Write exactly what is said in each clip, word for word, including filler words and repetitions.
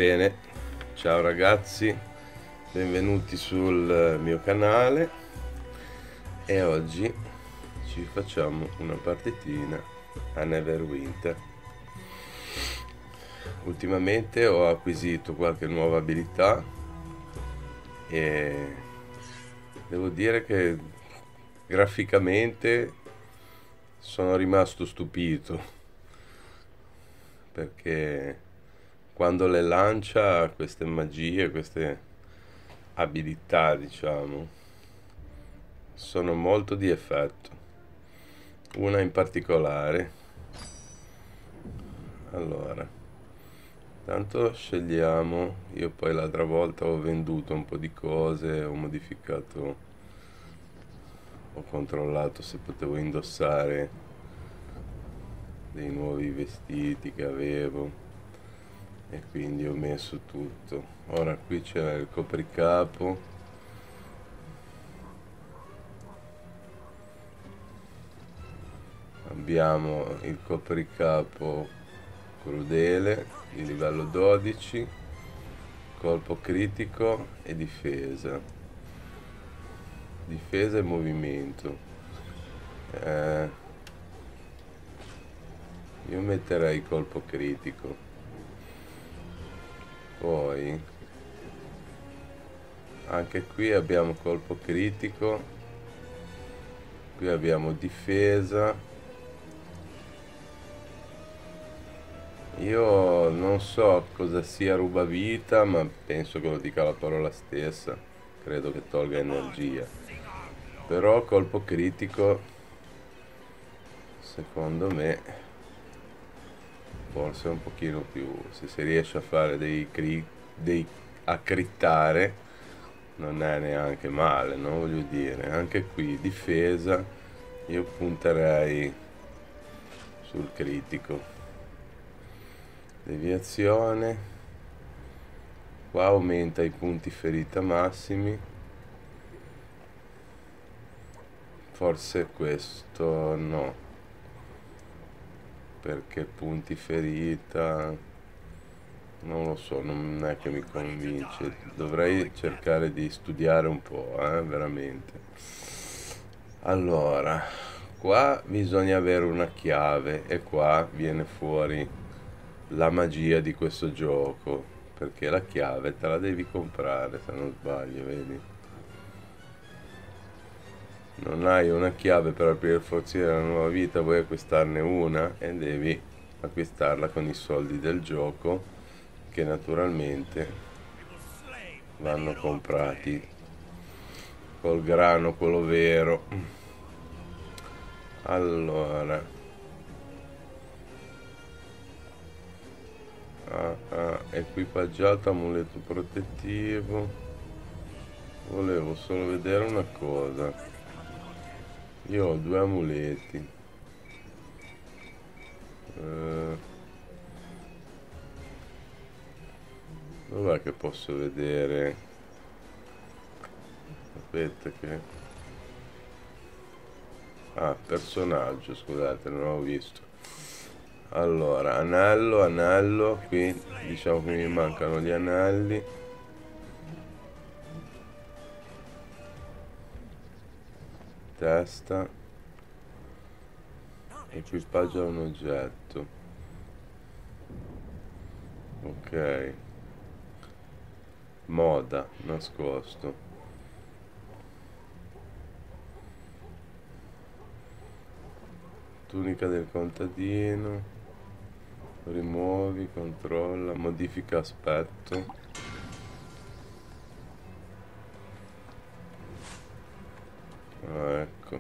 Bene, ciao ragazzi, benvenuti sul mio canale e oggi ci facciamo una partitina a Neverwinter. Ultimamente ho acquisito qualche nuova abilità e devo dire che graficamente sono rimasto stupito, perché quando le lancia queste magie, queste abilità, diciamo, sono molto di effetto. Una in particolare, allora, tanto scegliamo. Io poi l'altra volta ho venduto un po' di cose, ho modificato, ho controllato se potevo indossare dei nuovi vestiti che avevo e quindi ho messo tutto. Ora qui c'è il copricapo, abbiamo il copricapo crudele di livello dodici, colpo critico e difesa difesa e movimento. eh, io metterei colpo critico. Poi anche qui abbiamo colpo critico, qui abbiamo difesa. Io non so cosa sia rubavita, ma penso che lo dica la parola stessa. Credo che tolga energia. Però colpo critico, secondo me, forse un pochino più. Se si riesce a fare dei cri, dei a crittare, non è neanche male, no? Voglio dire, anche qui difesa, io punterei sul critico. Deviazione, qua aumenta i punti ferita massimi, forse questo no, perché punti ferita non lo so, non è che mi convince. Dovrei cercare di studiare un po', eh, veramente. Allora, qua bisogna avere una chiave e qua viene fuori la magia di questo gioco, perché la chiave te la devi comprare, se non sbaglio, vedi? Non hai una chiave per aprire il forziere della nuova vita, vuoi acquistarne una e devi acquistarla con i soldi del gioco, che naturalmente vanno comprati col grano, quello vero. Allora, ah, ah, equipaggiato, amuleto protettivo. Volevo solo vedere una cosa. Io ho due amuleti. Eh, dov'è che posso vedere? Aspetta che... Ah, personaggio, scusate, non ho visto. Allora, anello, anello, qui diciamo che mi mancano gli anelli. Testa. Equipaggio a un oggetto. Ok. Moda, nascosto. Tunica del contadino. Rimuovi, controlla, modifica aspetto. Ah, ecco.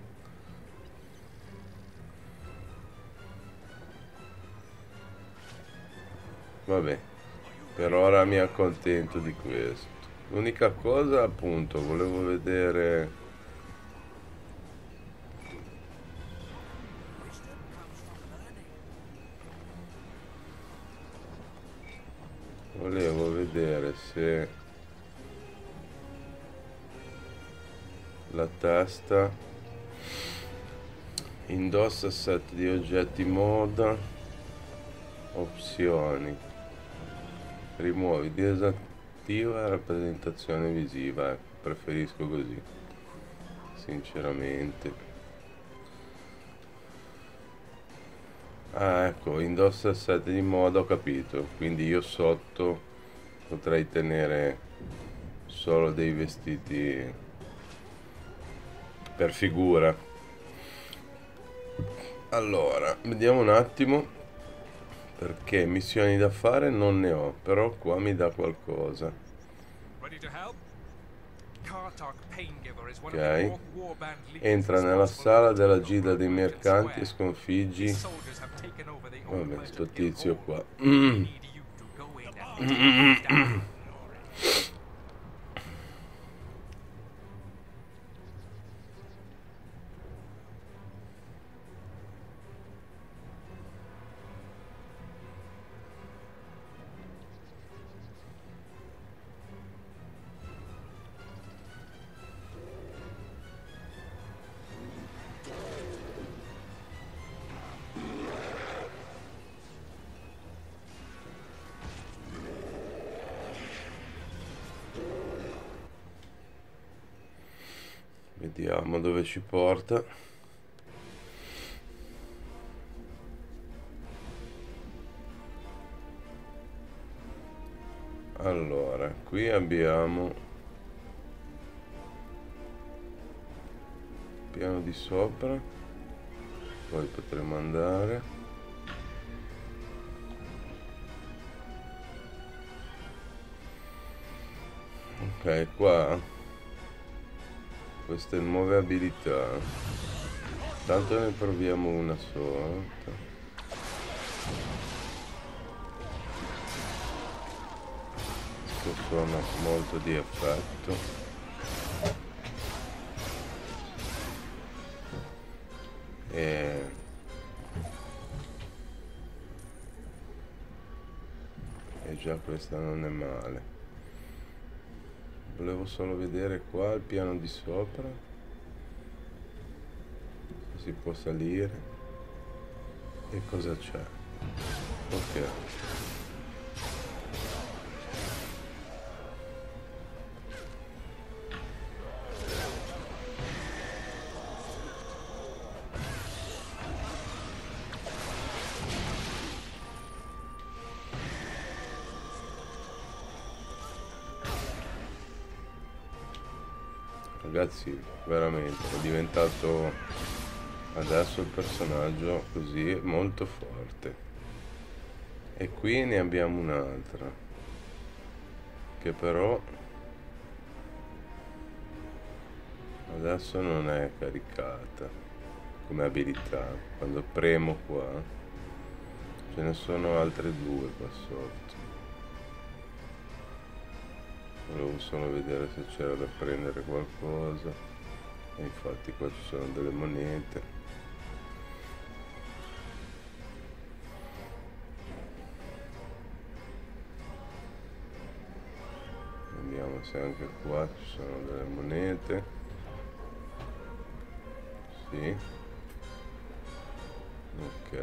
Vabbè, per ora mi accontento di questo. L'unica cosa, appunto, volevo vedere... Volevo vedere se la testa indossa set di oggetti moda, opzioni. Rimuovi, disattiva la rappresentazione visiva, ecco, preferisco così, sinceramente. Ah, ecco, indossa il set di moda, ho capito, quindi io sotto potrei tenere solo dei vestiti per figura. Allora, vediamo un attimo, perché missioni da fare non ne ho, però qua mi dà qualcosa. Ok, entra nella sala della gilda dei mercanti e sconfiggi, vabbè, sto tizio qua. Mm. Vediamo dove ci porta. Allora, qui abbiamo piano di sopra, poi potremo andare. Ok, qua queste nuove abilità, tanto ne proviamo una sola. Sono molto di effetto. E e già questa non è male. Volevo solo vedere qua il piano di sopra, se si può salire e cosa c'è. Ok. Ragazzi, veramente è diventato adesso il personaggio così molto forte. E qui ne abbiamo un'altra che però adesso non è caricata come abilità. Quando premo qua ce ne sono altre due qua sotto. Volevo solo vedere se c'era da prendere qualcosa, e infatti qua ci sono delle monete. Vediamo se anche qua ci sono delle monete. Sì. Ok.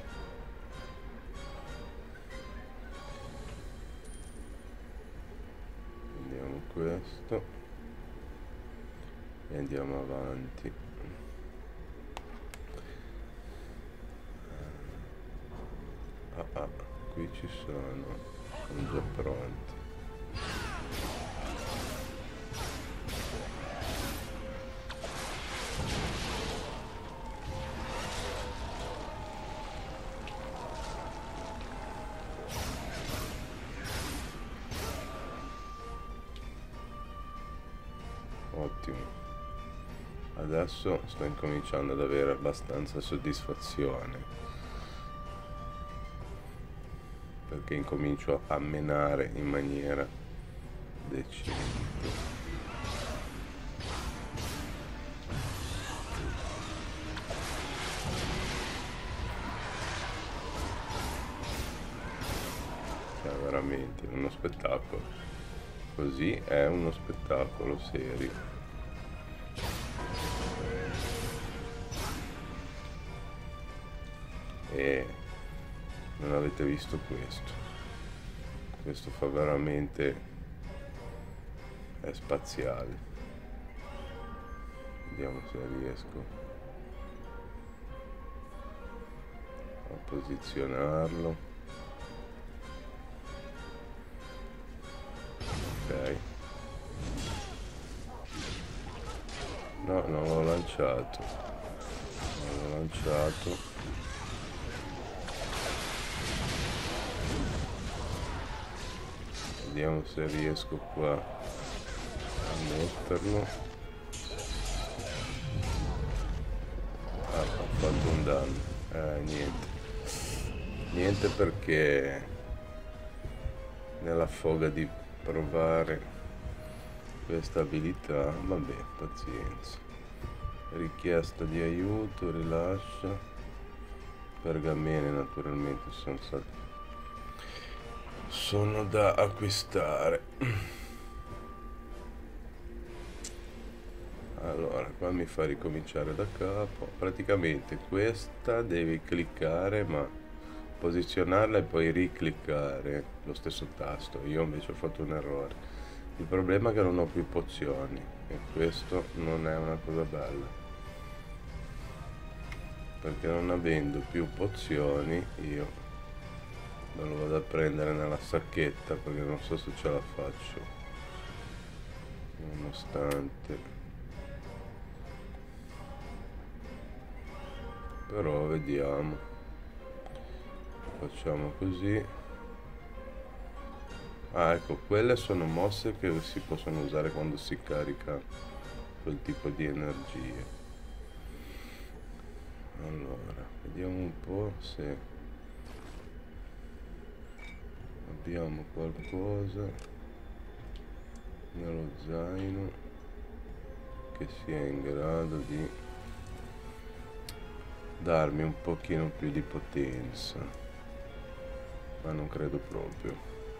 Questo e andiamo avanti. Ah, ah, qui ci sono, sono già pronti. Ottimo, adesso sto incominciando ad avere abbastanza soddisfazione, perché incomincio a menare in maniera decente. Cioè veramente uno spettacolo. Così è uno spettacolo serio. E non avete visto questo. questo fa veramente, è spaziale. Vediamo se riesco a posizionarlo. Ok, no, non l'ho lanciato, non l'ho lanciato. Vediamo se riesco qua a metterlo. Ah, ho fatto un danno. Eh, niente. Niente, perché nella foga di provare questa abilità, vabbè, pazienza. Richiesta di aiuto, rilascia. Pergamene naturalmente sono stati sono da acquistare. Allora, qua mi fa ricominciare da capo. Praticamente questa devi cliccare, ma posizionarla e poi ricliccare lo stesso tasto. Io invece ho fatto un errore. Il problema è che non ho più pozioni e questo non è una cosa bella, perché non avendo più pozioni io me lo vado a prendere nella sacchetta, perché non so se ce la faccio, nonostante. Però vediamo. Facciamo così. Ah, ecco, quelle sono mosse che si possono usare quando si carica quel tipo di energie. Allora, vediamo un po' se abbiamo qualcosa nello zaino che sia in grado di darmi un pochino più di potenza, ma non credo proprio.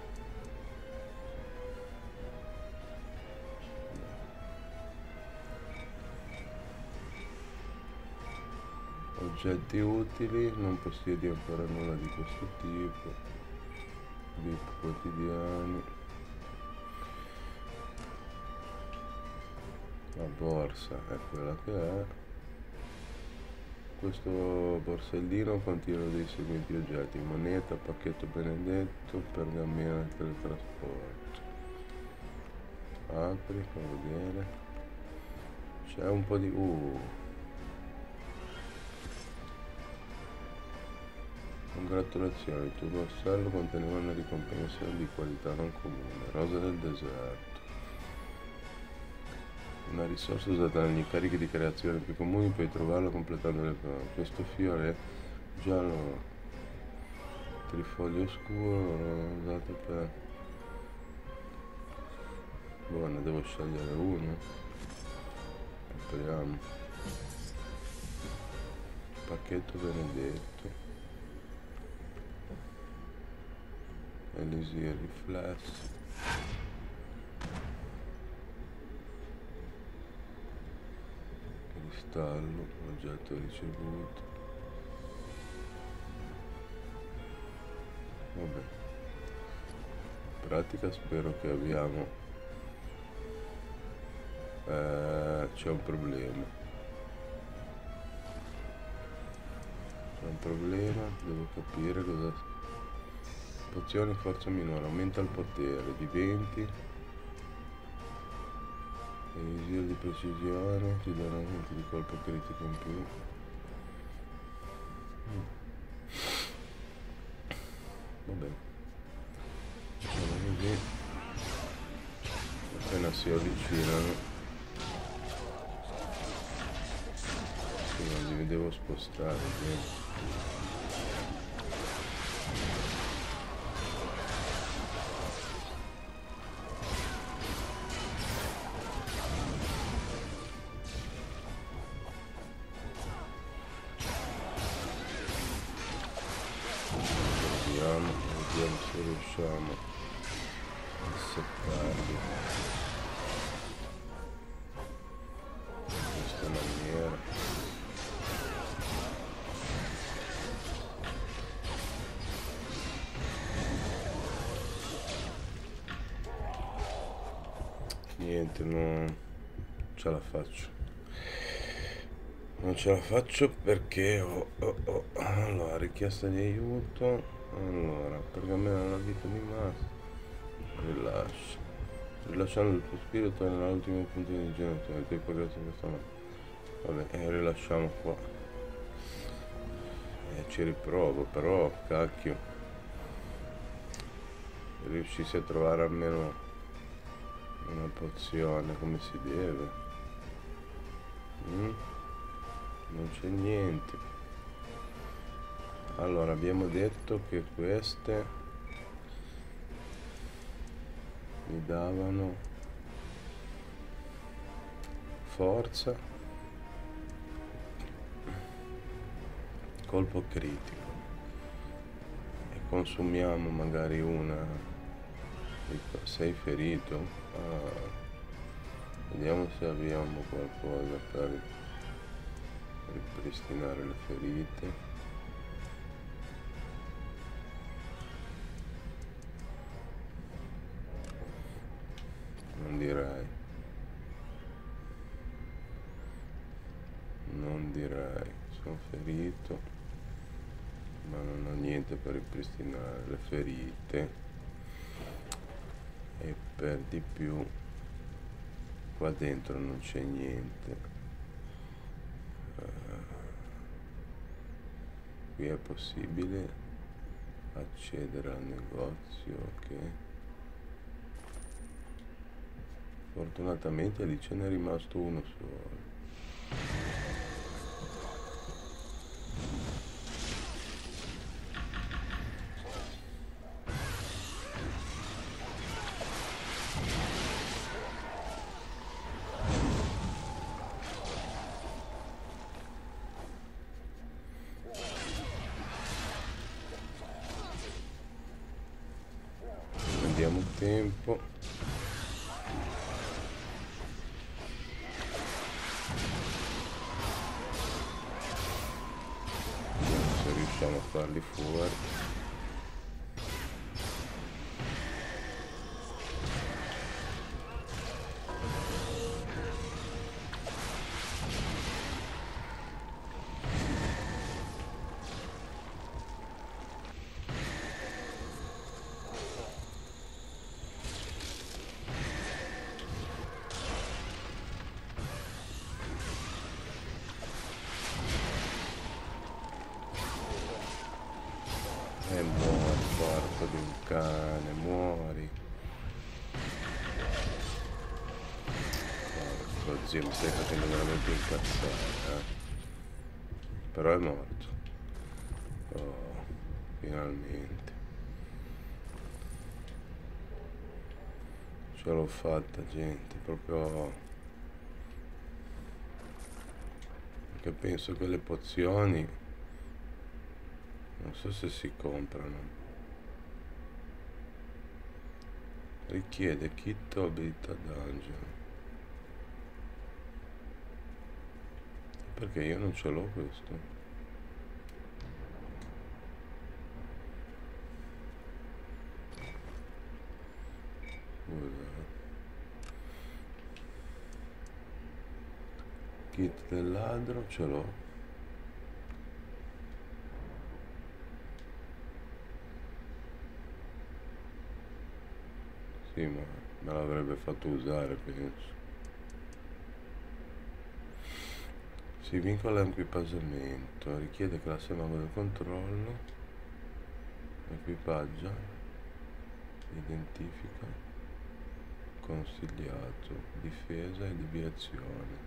Oggetti utili, non possiedi ancora nulla di questo tipo. Vip quotidiani. La borsa è quella che è. Questo borsellino contiene dei seguenti oggetti: moneta, pacchetto benedetto, pergamena e teletrasporto. Apri, fa vedere. C'è un po' di... uh Congratulazioni, il tuo borsello conteneva una ricompensa di qualità non comune. Rosa del deserto. Una risorsa usata negli incarichi di creazione più comuni, puoi trovarla completando le prove. Questo fiore giallo trifoglio scuro usato per... boh, ne devo scegliere uno. Apriamo. Pacchetto benedetto. Elisir riflessi. Cristallo, oggetto ricevuto. Vabbè, in pratica spero che abbiamo eh, c'è un problema c'è un problema devo capire cosa. Pozione forza minore, aumenta il potere di venti. Elisir di precisione, ti darà un punto di colpo critico in più. Mm. Vabbè, facciamo così. Appena si avvicinano, sì, non li devo spostare, quindi. Vediamo se riusciamo a seccarli in questa maniera. Niente, non ce la faccio. Non ce la faccio perché ho, ho, ho allora, richiesta di aiuto. Allora, pergamena la vita di Mars. Rilascia. Rilasciando il tuo spirito nell'ultimo punto di generazione. Ti hai pagato questa mano. Vabbè, e rilasciamo qua. E ci riprovo, però, cacchio. Se riuscissi a trovare almeno una pozione come si deve. Mm? Non c'è niente. Allora, abbiamo detto che queste mi davano forza, colpo critico, e consumiamo magari una. Sei ferito? Ah, vediamo se abbiamo qualcosa per ripristinare le ferite. Non direi. Non direi. Sono ferito, ma non ho niente per ripristinare le ferite. E per di più qua dentro non c'è niente. Uh, qui è possibile accedere al negozio, ok. Fortunatamente lì ce n'è rimasto uno solo. Prendiamo tempo. Se riusciamo a farli fuori. E muori, porco di un cane, muori. Porco zio, mi stai facendo veramente incazzare, eh. Però è morto. Oh, finalmente. Ce l'ho fatta, gente, proprio. Perché penso che le pozioni non so se si comprano. Richiede kit o abilità dungeon. Perché io non ce l'ho questo. Scusa. Kit del ladro ce l'ho. Sì, ma me l'avrebbe fatto usare, penso. Si vincola l'equipaggiamento, richiede classe mago del controllo, equipaggia, identifica, consigliato, difesa e deviazione.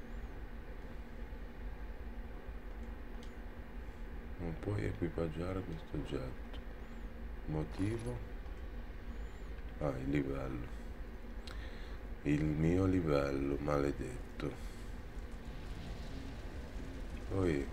Non puoi equipaggiare questo oggetto. Motivo? Ah, il livello. Il mio livello, maledetto. Poi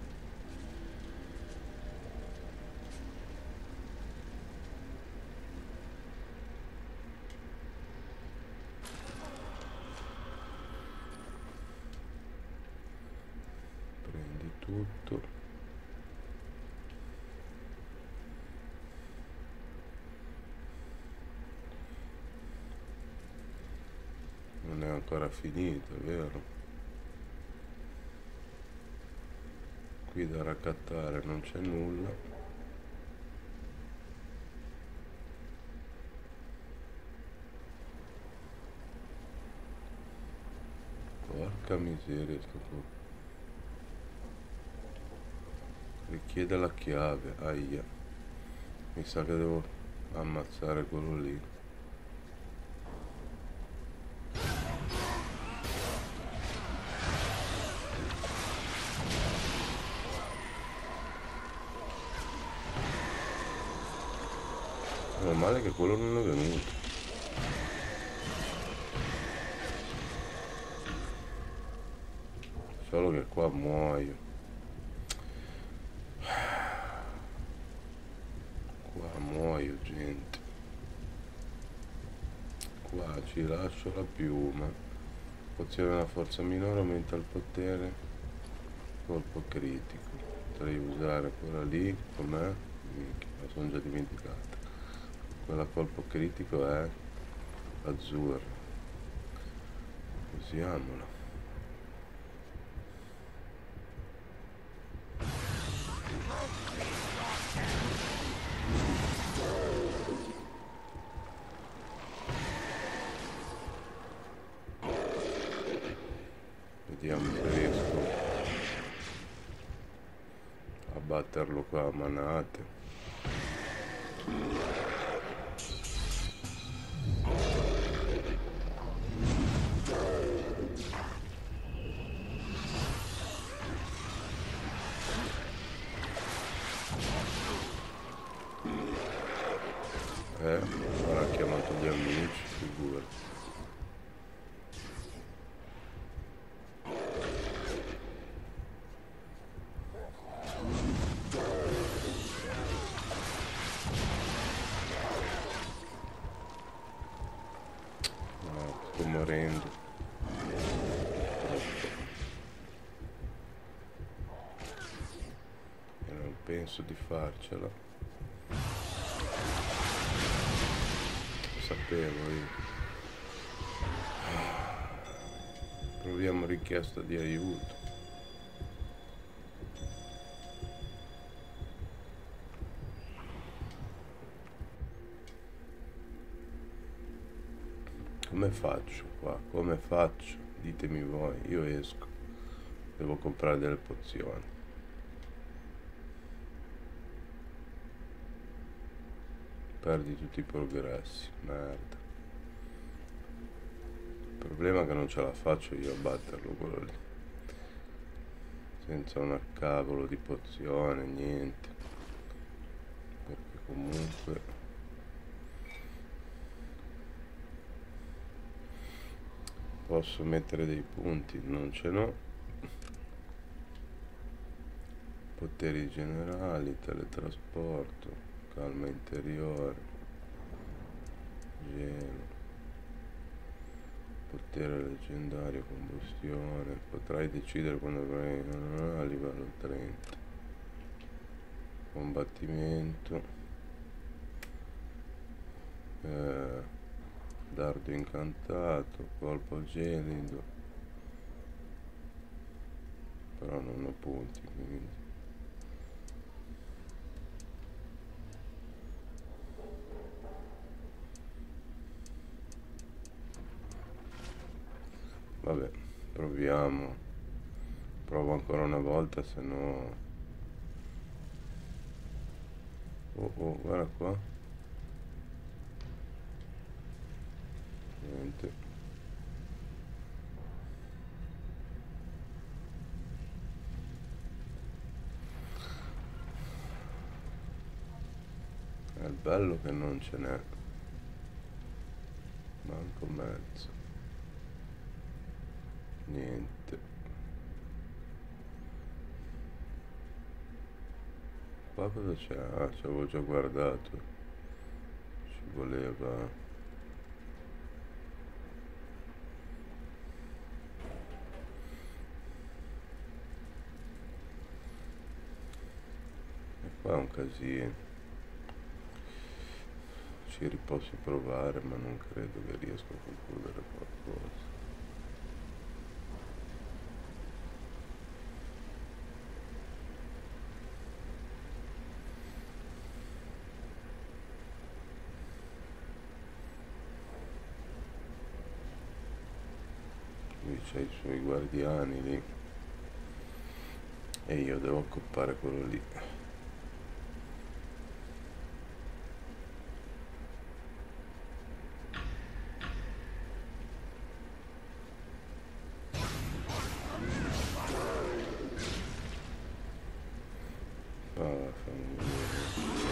prendi tutto. non è ancora finito, vero? Qui da raccattare non c'è nulla. Porca miseria, sto qua. Richiede la chiave, aia. Mi sa che devo ammazzare quello lì. Meno male che quello non è venuto. Solo che qua muoio. Qua muoio, gente. Qua ci lascio la piuma. Pozione una forza minore, aumenta il potere. Colpo critico. Potrei usare quella lì, com'è? Minchia, la sono già dimenticata. Quella colpo critico è azzurra. Usiamola. Vediamo se riesco a batterlo qua a manate. Eh, ora ha chiamato gli amici, figura. No, sto morendo. E non penso di farcela. Sapevo io. Proviamo richiesta di aiuto. Come faccio qua? Come faccio? Ditemi voi, io esco. Devo comprare delle pozioni. Perdi tutti i progressi, merda. Il problema è che non ce la faccio io a batterlo quello lì. Senza una cavolo di pozione, niente. Perché comunque posso mettere dei punti, non ce n'ho. Poteri generali, teletrasporto, calma interiore, gelo, potere leggendario, combustione. Potrai decidere quando avrai a livello trenta. Combattimento, eh, dardo incantato, colpo gelido, però non ho punti, quindi vabbè, proviamo. Provo ancora una volta, se no... Oh, oh, guarda qua. Niente. È bello che non ce n'è. Manco mezzo. Niente. Qua cosa c'è? Ah, ci avevo già guardato. Ci voleva... E qua è un casino. Ci posso provare, ma non credo che riesca a concludere qualcosa. Lui c'ha i suoi guardiani lì e io devo accoppare quello lì. Ah, fammi vedere.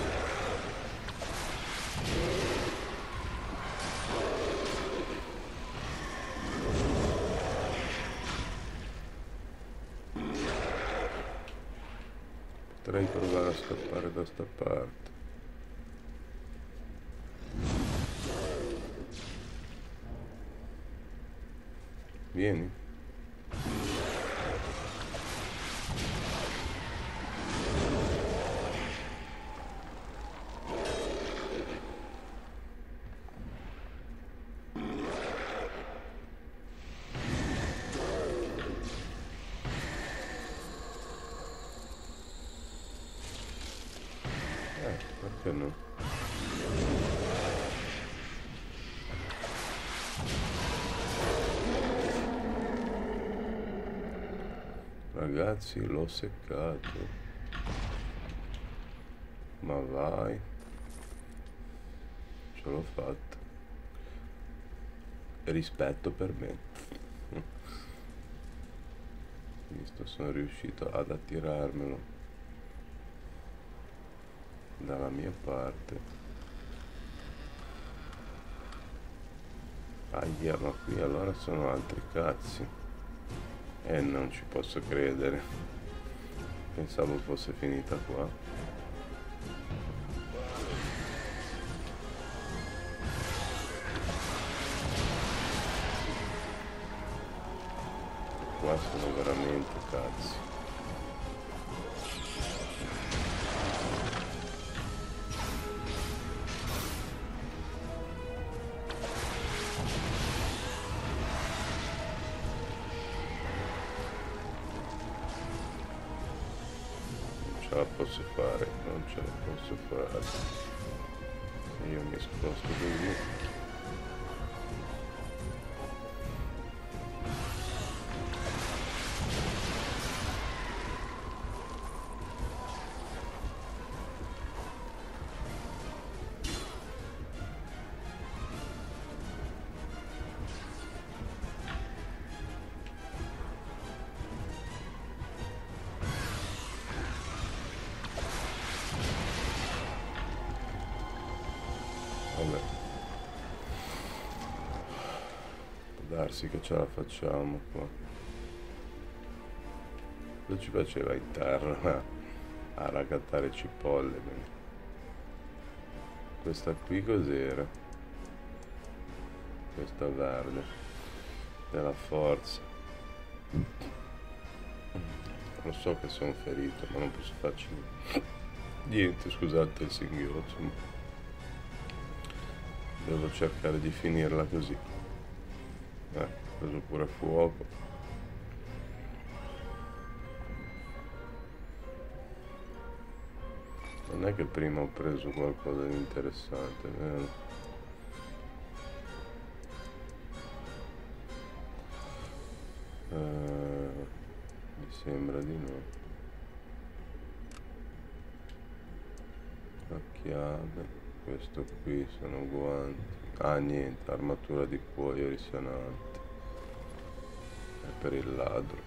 Potrei provare a scappare da sta parte. Vieni. Eh, perché no? Ragazzi, l'ho seccato. Ma vai. Ce l'ho fatta. Rispetto per me. Visto, sono riuscito ad attirarmelo dalla mia parte. Ahia, ma qui allora sono altri cazzi. E non ci posso credere. Pensavo fosse finita qua. Qua sono veramente cazzi. Ce la posso fare, non ce la posso fare. Io mi sposto così. Vabbè, può darsi che ce la facciamo qua. Cosa ci faceva in terra a raccattare cipolle? Bene. Questa qui cos'era? Questa verde della forza. Lo so che sono ferito, ma non posso farci niente. Scusate il singhiozzo. Devo cercare di finirla così. Eh, ho preso pure fuoco. Non è che prima ho preso qualcosa di interessante, vero? Eh, mi sembra di no. La chiave. Questo qui sono guanti. Ah, niente, armatura di cuoio risonante. È per il ladro.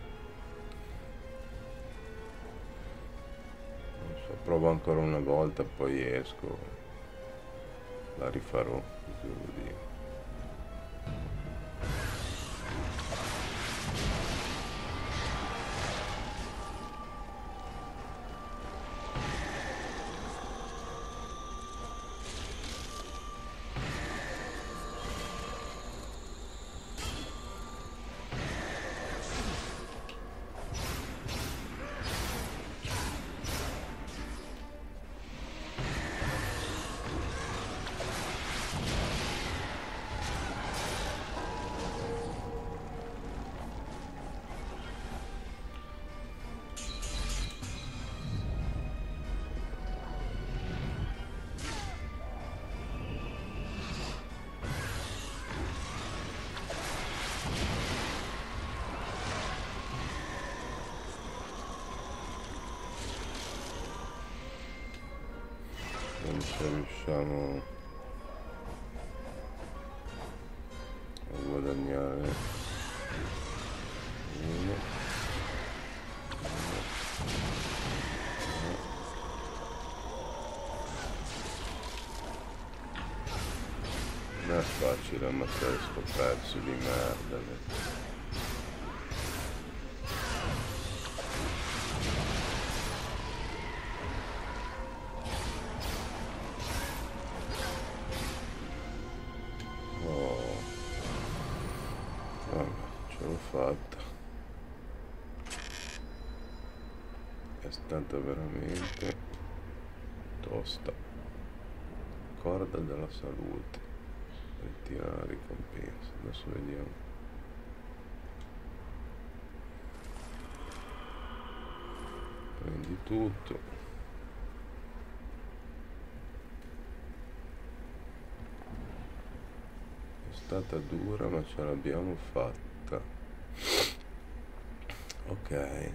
Non so, provo ancora una volta, poi esco. La rifarò, cosa devo dire. se riusciamo a guadagnare uno, non è facile ammazzare sto pezzo di merda. Fatta, è stata veramente tosta. Corda della salute, ritira la ricompensa. Adesso vediamo. Prendi tutto. È stata dura ma ce l'abbiamo fatta. Ok.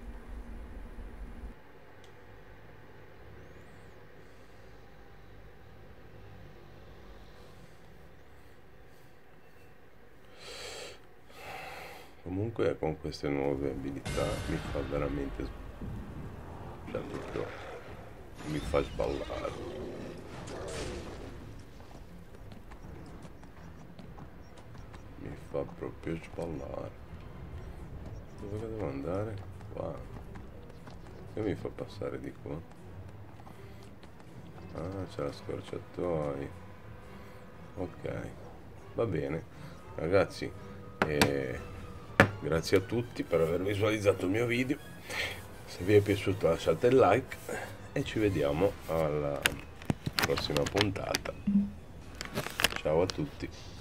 Comunque con queste nuove abilità mi fa veramente, cioè proprio mi fa sballare. Mi fa proprio sballare. Dove devo andare? Qua. Che mi fa passare di qua? Ah, c'è la scorciatoia. Ok, va bene. Ragazzi, eh, grazie a tutti per aver visualizzato il mio video. Se vi è piaciuto lasciate il like e ci vediamo alla prossima puntata. Ciao a tutti.